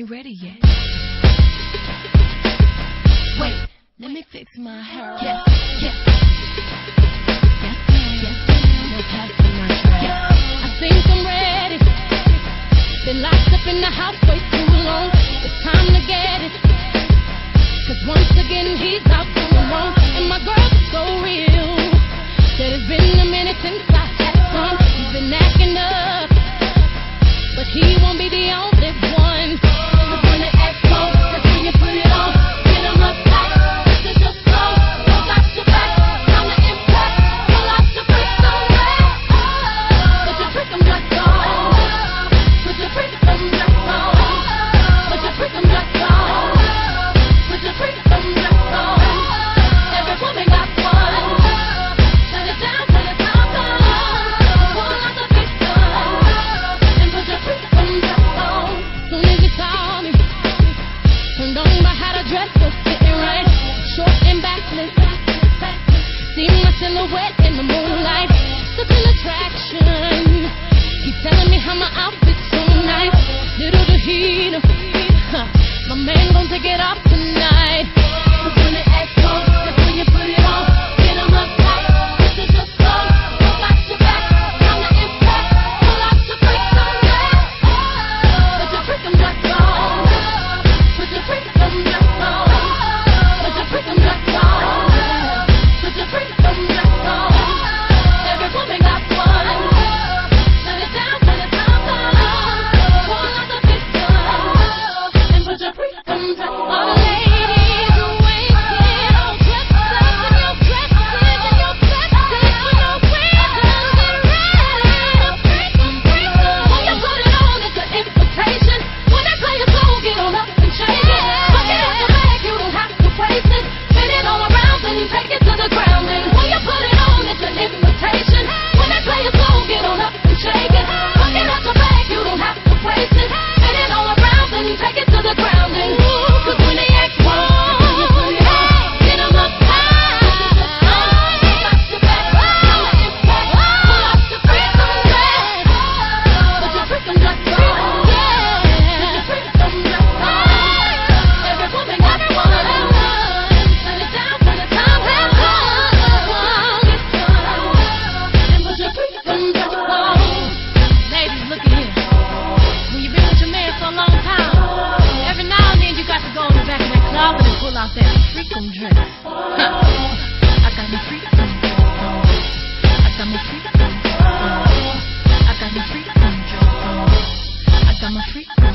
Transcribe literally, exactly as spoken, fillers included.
ain't ready yet. Wait, let me fix my hair. Yeah, yeah. Yes, ma'am. Yes, ma'am. No passing my track. Yeah. I think I'm ready. Been locked up in the house way too long. It's time to get it. Cause once again he's out doing wrong. And my girl is so real. Said it's been a minute since I had some. He's been acting up, but he won't be the only one. Cause when the X comes, that's when you put it on. Get him up tight, this is your slow. Don't got your back, time to impact. Pull out your bricks on that. Put your trick 'em just on. Put your trick 'em just on. Put your trick 'em just on. Put your trick 'em just on. Every woman got one. Turn it down till the time comes. Pull out the big gun and put your trick 'em just on. Soon as you saw me, turned on by how the dress was sitting right, short and backless. See my silhouette in the moonlight, such an attraction. He's telling me how my outfit's so nice. Little did he know, huh, my man gon' take it off tonight. Cause when the X comes, that's when you put it on. Get him up tight, this is your slow. Don't got your back, time to impact. Pull out your bricks on that. Put your trick 'em just on. Put your trick 'em just on. Put your trick 'em just on. Put your trick 'em just on. Every woman got one. Turn it down till the time comes. Pull out the big gun and put your trick 'em just on. Ladies, you wasted on dresses and your dresses and your dresses for no reason. Get ready to freak 'em, freak 'em. When you put it on, it's an invitation. When they play your song, get on up and shake it. Fuck it out your bag, you don't have to waste it. Spin it all around and take it to the ground. And when you put it on, it's an invitation. When they play your song, get on up and shake it. Fuck it out your bag, you don't have to waste it. Spin it all around and take it to the ground. And cause when they act wrong, get 'em up high. Got your back, time to impact. Pull out your bricks on that. Put your trick 'em just on. Put your trick 'em just on. Every woman got one. Turn it down till the time has come. Get one and put your trick 'em just on. Ladies, look at here. When you've been with your man for a long time, every now and then you got to go in the back of that closet and pull out that freakum dress. Huh. I got my freakum dress on. I got my freakum dress on. I got my freakum dress on. I got my freakum